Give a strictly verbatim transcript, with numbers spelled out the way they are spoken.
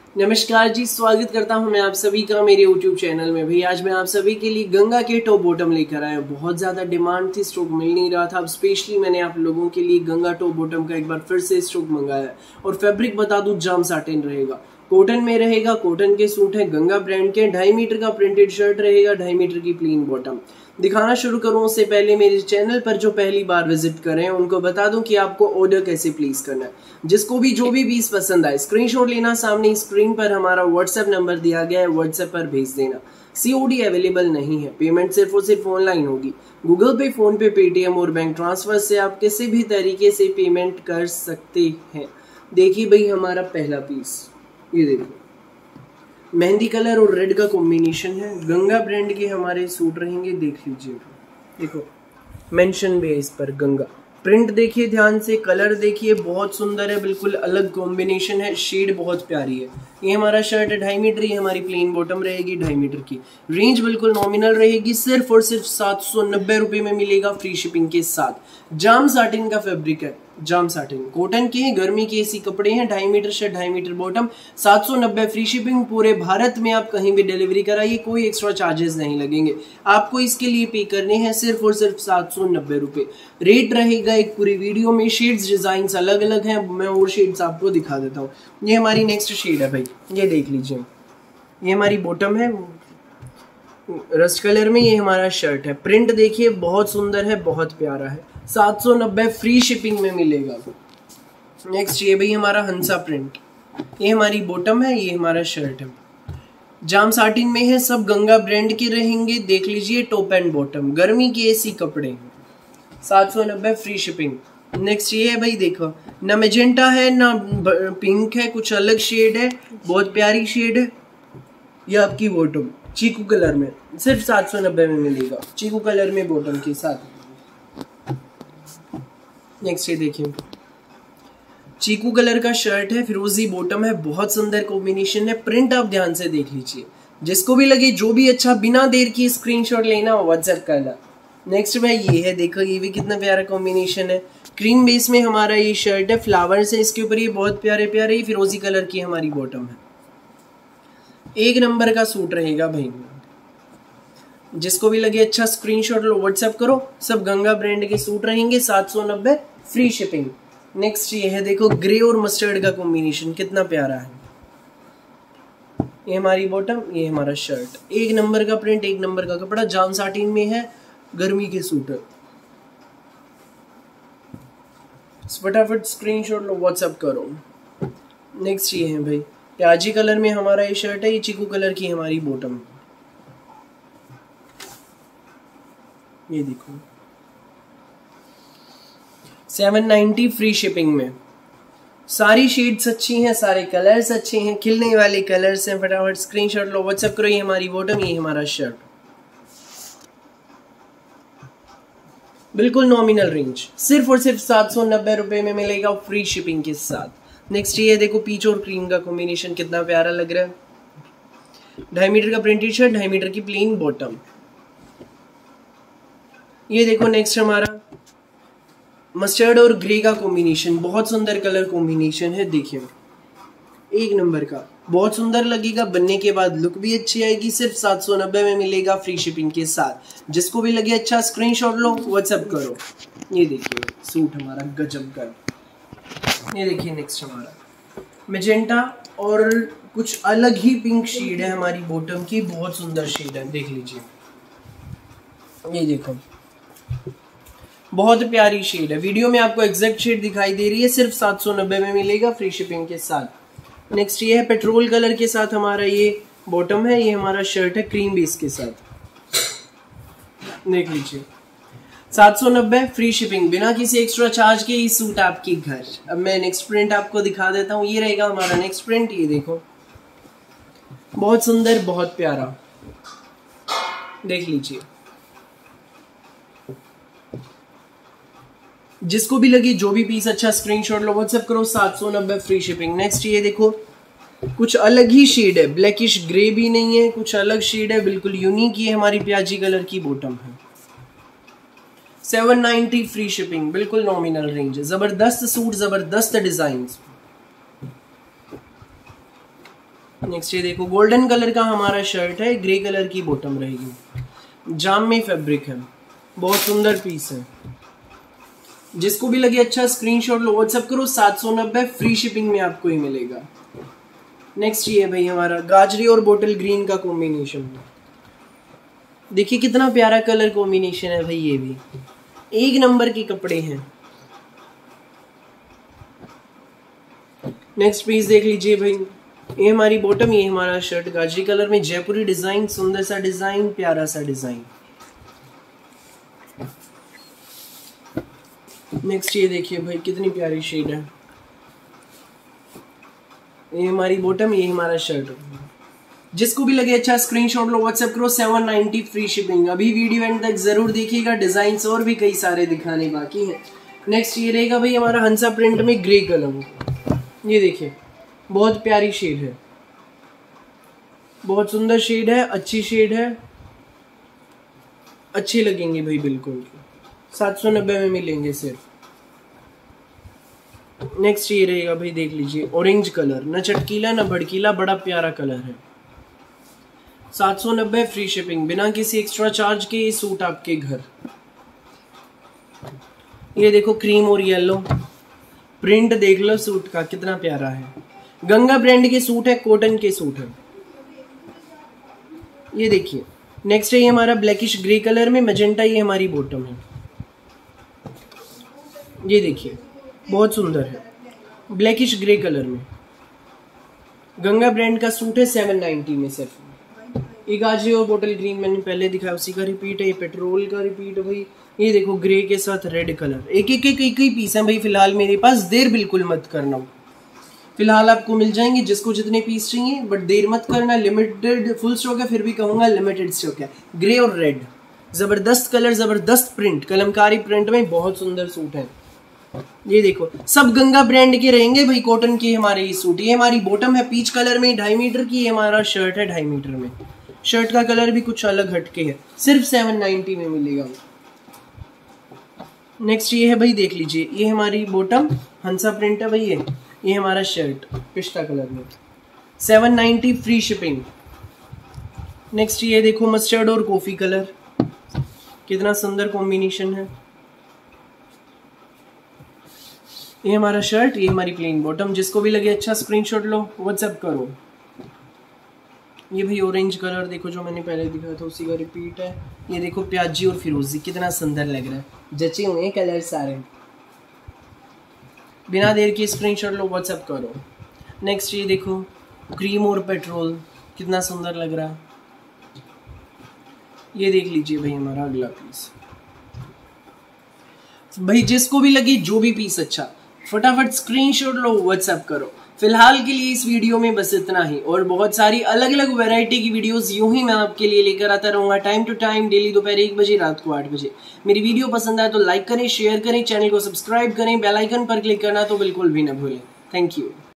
नमस्कार जी, स्वागत करता हूं मैं आप सभी का मेरे यूट्यूब चैनल में। भाई आज मैं आप सभी के लिए गंगा के टॉप बॉटम लेकर आया हूं। बहुत ज़्यादा डिमांड थी, स्टॉक मिल नहीं रहा था। अब स्पेशली मैंने आप लोगों के लिए गंगा टॉप बॉटम का एक बार फिर से स्टॉक मंगाया है। और फैब्रिक बता दूं, जाम साटिन रहेगा, कॉटन में रहेगा। कॉटन के सूट है गंगा ब्रांड के। ढाई मीटर का प्रिंटेड शर्ट रहेगा, ढाई मीटर की प्लेन बॉटम। दिखाना शुरू करूं उससे पहले मेरे चैनल पर जो पहली बार विजिट करें उनको बता दूं कि आपको ऑर्डर कैसे प्लेस करना है। जिसको भी जो भी पीस पसंद आए स्क्रीनशॉट लेना, सामने स्क्रीन पर हमारा व्हाट्सएप नंबर दिया गया है, व्हाट्सएप पर भेज देना। सीओडी अवेलेबल नहीं है, पेमेंट सिर्फ और सिर्फ ऑनलाइन होगी। गूगल पे, फोन पे, पेटीएम और बैंक ट्रांसफर से आप किसी भी तरीके से पेमेंट कर सकते हैं। देखिए भाई हमारा पहला पीस, ये देखो मेहंदी कलर और रेड का कॉम्बिनेशन है। गंगा ब्रांड के हमारे सूट रहेंगे, देख लीजिए। देखो मेंशन भी है इस पर गंगा। प्रिंट देखिए ध्यान से, कलर देखिए बहुत सुंदर है, बिल्कुल अलग कॉम्बिनेशन है, शेड बहुत प्यारी है। ये हमारा शर्ट है ढाई मीटर, ये हमारी प्लेन बॉटम रहेगी ढाई मीटर की। रेंज बिल्कुल नॉमिनल रहेगी, सिर्फ और सिर्फ सात सौ नब्बे रुपये में मिलेगा फ्री शिपिंग के साथ। जाम साटिन का फैब्रिक है, जाम साटिन कॉटन के हैं, गर्मी के ऐसी कपड़े हैं। ढाई मीटर शर्ट, ढाई मीटर बॉटम, सात सौ नब्बे फ्री शिपिंग। पूरे भारत में आप कहीं भी डिलीवरी कराइए, कोई एक्स्ट्रा चार्जेस नहीं लगेंगे। आपको इसके लिए पे करने हैं सिर्फ और सिर्फ सात सौ नब्बे रुपये। रेट रहेगा एक पूरी वीडियो में। शेड्स डिजाइन अलग अलग हैं, मैं और शेड्स आपको दिखा देता हूँ। ये हमारी नेक्स्ट शेड है भाई, ये देख लीजिए। ये हमारी बॉटम है रस्ट कलर में, ये हमारा शर्ट है। प्रिंट देखिए बहुत सुंदर है, बहुत प्यारा है। सात सौ नब्बे फ्री शिपिंग में मिलेगा। नेक्स्ट ये भाई हमारा हंसा प्रिंट, ये हमारी बॉटम है, ये हमारा शर्ट है। जाम साटिन में है, सब गंगा ब्रांड के रहेंगे। देख लीजिए टॉप एंड बॉटम, गर्मी के ऐसी कपड़े, सात सौ नब्बे फ्री शिपिंग। नेक्स्ट ये है भाई, देखो ना मैजेंटा है ना पिंक है, कुछ अलग शेड है, बहुत प्यारी शेड है। ये आपकी बॉटम चीकू कलर में, सिर्फ सात सौ नब्बे में मिलेगा, चीकू कलर में बॉटम के साथ। नेक्स्ट ये देखिए चीकू कलर का शर्ट है, फिरोजी बॉटम है, बहुत सुंदर कॉम्बिनेशन है। प्रिंट आप ध्यान से देख लीजिए, जिसको भी लगे जो भी अच्छा, बिना देर की स्क्रीनशॉट लेना, व्हाट्सएप करना। नेक्स्ट भाई ये है, देखो ये भी कितना प्यारा कॉम्बिनेशन है। क्रीम बेस में हमारा ये शर्ट है, फ्लावर्स है इसके ऊपर, ये बहुत प्यारे प्यारे। ये फिरोजी कलर की हमारी बॉटम है। एक नंबर का सूट रहेगा भाई, जिसको भी लगे अच्छा स्क्रीनशॉट लो, व्हाट्सएप करो। सब गंगा ब्रांड के सूट रहेंगे, सात सौ नब्बे फ्री शिपिंग। नेक्स्ट ये है, देखो ग्रे और मस्टर्ड का कॉम्बिनेशन कितना प्यारा है। ये हमारी बॉटम, ये हमारा शर्ट। एक नंबर का प्रिंट, एक नंबर का कपड़ा, जाम साटिन में है, गर्मी के सूट है। फटाफट स्क्रीनशॉट लो, व्हाट्सएप करो। नेक्स्ट ये है भाई प्याजी कलर में हमारा ये शर्ट है, ये चीकू कलर की हमारी बॉटम। ये देखो सेवन नाइन्टी फ्री शिपिंग में। सारी शेड्स अच्छी हैं, सारे कलर्स अच्छे हैं, खिलने वाले कलर्स हैं। फटाफट स्क्रीनशॉट लो, व्हाट्सएप करो। ये हमारी बॉटम, ये हमारा शर्ट, बिल्कुल नॉमिनल रेंज, सिर्फ और सिर्फ सात सौ नब्बे रुपए में मिलेगा फ्री शिपिंग के साथ। नेक्स्ट ये देखो पीच और क्रीम का कॉम्बिनेशन कितना प्यारा लग रहा है। ढाई मीटर का प्रिंटेड शर्ट, ढाई मीटर की प्लेन बॉटम। ये देखो नेक्स्ट हमारा मस्टर्ड और ग्रे का कॉम्बिनेशन, बहुत सुंदर कलर कॉम्बिनेशन है। देखिए एक नंबर का, बहुत सुंदर लगेगा, बनने के बाद लुक भी अच्छी आएगी। सिर्फ सात सौ नब्बे में मिलेगा फ्री शिपिंग के साथ। जिसको भी लगे अच्छा स्क्रीनशॉट लो, व्हाट्सएप करो। ये देखिए सूट हमारा गजब का। ये देखिए नेक्स्ट हमारा मैजेंटा और कुछ अलग ही पिंक शेड है हमारी बॉटम की, बहुत सुंदर शेड है, देख लीजिए। ये देखो बहुत प्यारी शेड है, वीडियो में आपको एग्जैक्ट शेड दिखाई दे रही है, सिर्फ सात सौ नब्बे में मिलेगा फ्री शिपिंग के साथ। नेक्स्ट ये है पेट्रोल कलर के साथ हमारा ये बॉटम है, ये हमारा शर्ट है क्रीम बेस के साथ। देख लीजिए सात सौ नब्बे फ्री शिपिंग, बिना किसी एक्स्ट्रा चार्ज के ये सूट आपके घर। अब मैं नेक्स्ट प्रिंट आपको दिखा देता हूँ, ये रहेगा हमारा नेक्स्ट प्रिंट। ये देखो बहुत सुंदर, बहुत प्यारा, देख लीजिए। जिसको भी लगे जो भी पीस अच्छा स्क्रीनशॉट लो, व्हाट्सएप करो, सात सौ नब्बे फ्री शिपिंग। नेक्स्ट ये देखो कुछ अलग ही शेड है, ब्लैकिश ग्रे भी नहीं है, कुछ अलग शेड है, बिल्कुल यूनिक। ये हमारी प्याजी कलर की बॉटम है, सेवन नाइन्टी फ्री शिपिंग, बिल्कुल नॉमिनल रेंज है। जबरदस्त सूट, जबरदस्त डिजाइन। नेक्स्ट ये देखो गोल्डन कलर का हमारा शर्ट है, ग्रे कलर की बॉटम रहेगी, जाम में फैब्रिक है, बहुत सुंदर पीस है। जिसको भी लगे अच्छा स्क्रीनशॉट लो, व्हाट्सएप करो, सात सौ नब्बे फ्री शिपिंग में आपको ही मिलेगा। नेक्स्ट ये है भाई हमारा गाजरी और बोटल ग्रीन का कॉम्बिनेशन, देखिए कितना प्यारा कलर कॉम्बिनेशन है भाई, ये भी एक नंबर के कपड़े हैं। नेक्स्ट पीस देख लीजिए भाई, ये हमारी बॉटम, ये हमारा शर्ट गाजरी कलर में, जयपुरी डिजाइन, सुंदर सा डिजाइन, प्यारा सा डिजाइन। नेक्स्ट ये देखिए भाई कितनी प्यारी शेड है, ये हमारी बॉटम, ये हमारा शर्ट। जिसको भी लगे अच्छा स्क्रीनशॉट लो, व्हाट्सएप करो, सेवन नाइनटी फ्री शिपिंग। अभी वीडियो एंड तक जरूर देखिएगा, डिजाइन और भी कई सारे दिखाने बाकी हैं। नेक्स्ट ये रहेगा भाई हमारा हंसा प्रिंट में ग्रे कलर, ये देखिए बहुत प्यारी शेड है, बहुत सुंदर शेड है, अच्छी शेड है, अच्छी लगेंगी भाई बिल्कुल, सात सौ नब्बे में मिलेंगे सिर्फ। नेक्स्ट ये रहेगा भाई देख लीजिए ऑरेंज कलर, न चटकीला न भड़कीला, बड़ा प्यारा कलर है, सात सौ नब्बे फ्री शिपिंग, बिना किसी एक्स्ट्रा चार्ज के ये सूट आपके घर। ये देखो क्रीम और येलो प्रिंट, देख लो सूट का कितना प्यारा है, गंगा ब्रांड के सूट है, कॉटन के सूट है। ये देखिए नेक्स्ट है ये हमारा ब्लैकिश ग्रे कलर में मजेंटा, ये हमारी बॉटम है, ये देखिए बहुत सुंदर है, ब्लैकिश ग्रे कलर में, गंगा ब्रांड का सूट है, सेवन नाइनटी में सिर्फ। ये गाजरी और बोटल ग्रीन मैंने पहले दिखाया, उसी का रिपीट है, ये पेट्रोल का रिपीट है भाई। ये देखो ग्रे के साथ रेड कलर, एक एक एक एक ही पीस है भाई फिलहाल मेरे पास, देर बिल्कुल मत करना, फिलहाल आपको मिल जाएंगे जिसको जितने पीस चाहिए, बट देर मत करना, लिमिटेड फुल स्टॉक है, फिर भी कहूंगा लिमिटेड स्टॉक है। ग्रे और रेड, जबरदस्त कलर, जबरदस्त प्रिंट, कलमकारी प्रिंट में बहुत सुंदर सूट है। ये देखो सब गंगा ब्रांड के रहेंगे भाई, कॉटन के हमारे ये सूट। ये हमारी बॉटम है पीच कलर में, ढाई मीटर की, ये हमारा शर्ट है ढाई मीटर में, शर्ट का कलर भी कुछ अलग हटके है, सिर्फ सेवन नाइनटी में मिलेगा। नेक्स्ट ये है भाई देख लीजिए, ये हमारी बॉटम हंसा प्रिंट है भाई, ये ये हमारा शर्ट पिस्ता कलर में, seven ninety free shipping. Next ये देखो मस्टर्ड और कॉफी कलर, कितना सुंदर कॉम्बिनेशन है। ये हमारा शर्ट, ये हमारी प्लेन बॉटम, जिसको भी लगे अच्छा स्क्रीनशॉट लो, व्हाट्सएप करो। ये भाई ऑरेंज कलर देखो जो मैंने पहले दिखाया था उसी का रिपीट है। ये देखो प्याजी और फिरोजी, कितना सुंदर लग रहा है, जचे हुए हैं कलर सारे। बिना देर के स्क्रीनशॉट लो, व्हाट्सएप करो। नेक्स्ट ये देखो क्रीम और पेट्रोल, कितना सुंदर लग रहा है। ये देख लीजिए भाई हमारा अगला पीस, भाई जिसको भी लगे जो भी पीस अच्छा, फटाफट स्क्रीनशॉट लो, व्हाट्सएप करो। फिलहाल के लिए इस वीडियो में बस इतना ही, और बहुत सारी अलग अलग वैरायटी की वीडियोस यूं ही मैं आपके लिए लेकर आता रहूंगा टाइम टू टाइम, डेली दोपहर एक बजे, रात को आठ बजे। मेरी वीडियो पसंद आए तो लाइक करें, शेयर करें, चैनल को सब्सक्राइब करें, बेल आइकन पर क्लिक करना तो बिल्कुल भी ना भूलें। Thank you.